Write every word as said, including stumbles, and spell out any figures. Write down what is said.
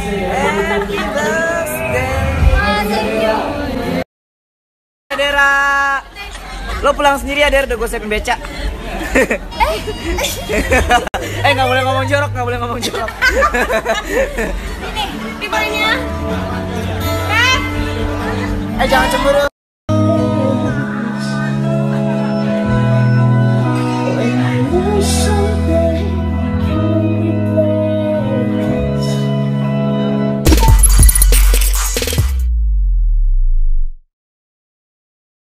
Happy birthday. Dera, lo pulang sendiri ya, Der, udah gue siapin beca. Eh, nggak boleh ngomong jorok, nggak boleh ngomong jorok. Ini, ribanya. Eh, jangan cemburu.